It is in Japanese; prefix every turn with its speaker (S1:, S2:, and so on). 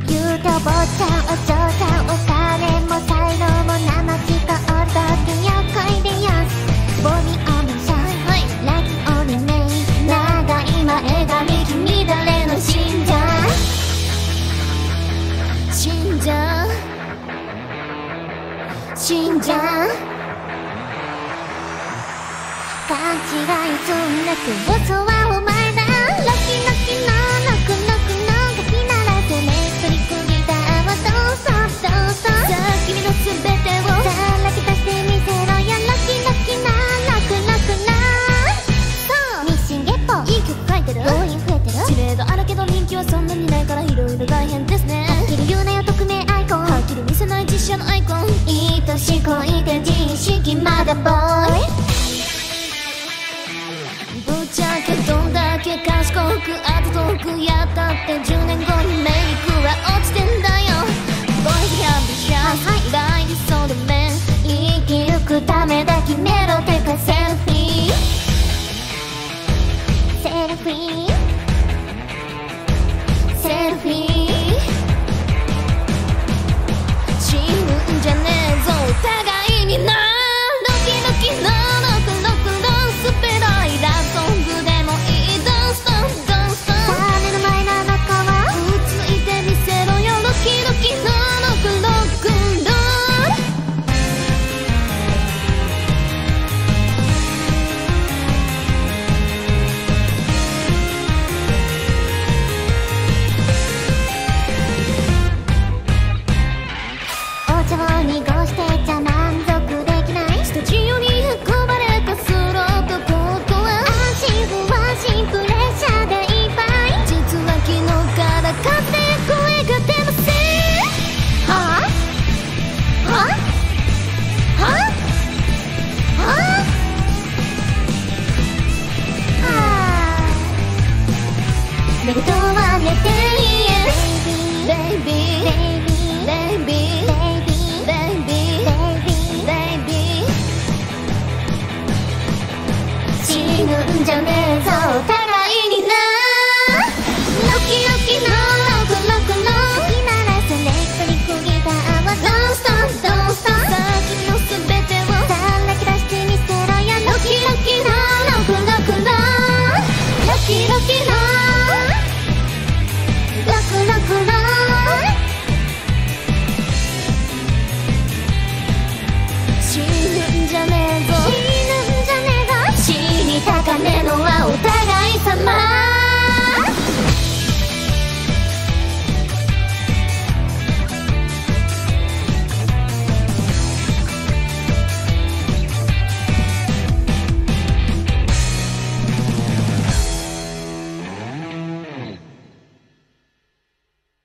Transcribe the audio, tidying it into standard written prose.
S1: 言うてお坊ちゃんお嬢ちゃんお金も才能も生きとおるときよこいでやすボミオミシャンラキオリメイ長い前髪君誰の信者信者信者勘違いすんなく嘘はお前だロキロキのノクノクのガキならせメトリックギターをどうぞどうぞさあ君の全てをさらけ出してみせろよロキロキなノクノクなそう日進月歩いい曲書いてる動員増えてる知名度あるけど人気はそんなにないからいろいろ大変ですねはっきり言うなよ匿名アイコンはっきり見せない実写のアイコン愛し恋で自意識まだボーイぶっちゃけどんだけ賢くあと遠くやったって10年後にメイクは落ちてんだよボイスやビシャス大理想でね生き抜くためだ決めろてかセルフィーセルフィーセルフィー死ぬんじゃねえぞ互いになドキドキのノクノクのスペライラソングでもいいドンストンドンストンさあ目の前のあなたはうつむいてみせろよドキドキのノクノクンドンお茶を濁してちゃ満足できないスタジオに運ばれたスローとコートは安心不安心プレッシャーでいっぱい実は昨日から風で声が出ませんはぁはぁはぁはぁはぁ寝言は寝ていいベイビーベイビーベイビー死ぬんじゃねえぞ互いになロキロキのロクロクの時ならセレクトリックギターはドンストンドンストンさあ君の全てをさらけ出してみせろよロキロキのロクロクのロキロキのロクロクの死ぬんじゃねえぞ